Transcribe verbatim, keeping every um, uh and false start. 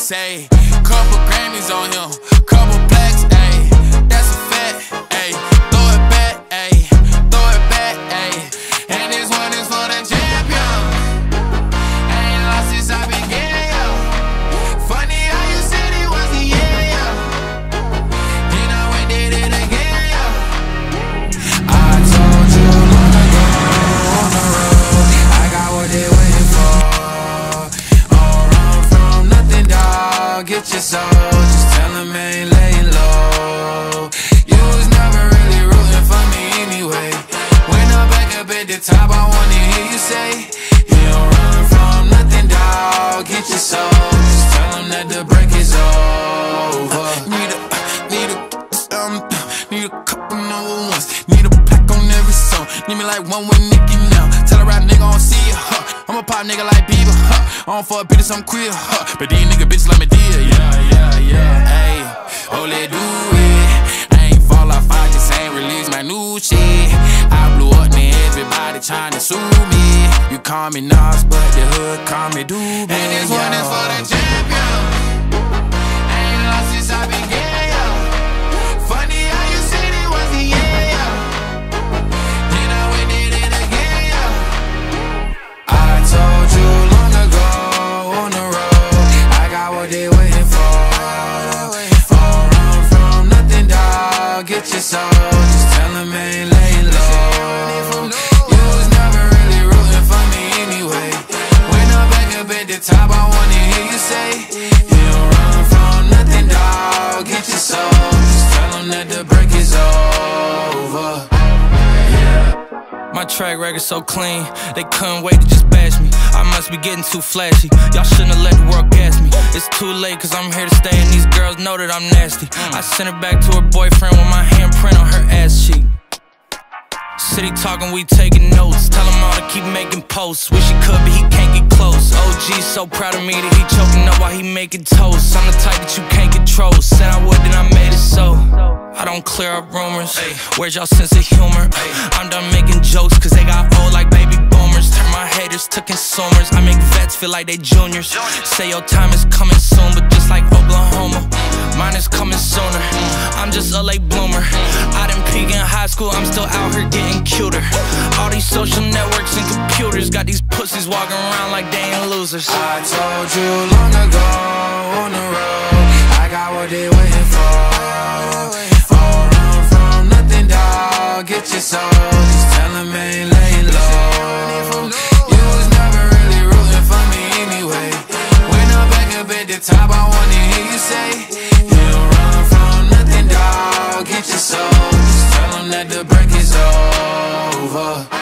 racks, ayy. Couple Grammys on him, couple plaques, ayy. That's a fact, ayy. Throw it back, ayy. Throw it back, ayy. And this one is for the champion. Ain't lost since I began, yo. Funny how you said it was the year, yo. Then I went did it again, yo. I told you long ago on the road, I got what they waiting for. Don't run from nothing, dog. Get your soul, just tell them ain't laying low. You was never really rooting for me anyway. When I'm back up at the top, I wanna hear you say, you don't run from nothing, dog. Get your soul, just tell them that the break is over. Need a, need a, um, need a couple number ones. Need a pack on every song. Need me like one with Nicki now. Tell a rap nigga I don't see ya, huh. I'm a pop nigga like Bieber, huh. I don't fuck bitches, I'm queer, huh. But these nigga bitches like me dear, yeah, yeah, yeah. Ayy, oh let do it. I ain't fall off, I just ain't release my new shit. I blew up, then everybody tryna sue me. You call me Nas, but the hood call me Doobie. And this one is for the champion. Ain't lost since I began, yo. Funny how you said it was the year, yo. Then I went did it again, yo. I told you long ago on the road, I got what they waiting for. Don't run from nothing, dog. Get your soul, just tell them ain't laying low. You was never really rooting for me anyway. When I'm back up at the top, I wanna hear you say, you don't run from nothing, dog. Get your soul, just tell them that the break is over. My track record so clean, they couldn't wait to just bash me. I must be getting too flashy, y'all shouldn't have let the world gas me. It's too late cause I'm here to stay and these girls know that I'm nasty. I sent her back to her boyfriend with my handprint on her ass cheek. City talking, we taking notes. Tell him all to keep making posts. Wish he could, but he can't get close. O G's so proud of me that he choking up while he making toast. I'm the type that you can't control. Said I would, then I made it so. I don't clear up rumors. Where's y'all sense of humor? I'm done making jokes cause they got old like baby boomers. Turn my haters to consumers. I make vets feel like they juniors. Say your time is coming soon, but just like Oklahoma, mine is coming sooner. I'm just a late bloomer. I didn't peak in high school, I'm still out here getting cuter. All these social networks and computers got these pussies walking around like they ain't losers. I told you long ago on the road, I got what they waiting for. Don't run from nothing, dog. Get your soul, just tell them ain't laying low. You was never really rooting for me anyway. When I'm back up at the top, I wanna hear you say, you don't run from nothing, dog. Get your soul, just tell them that the break is over.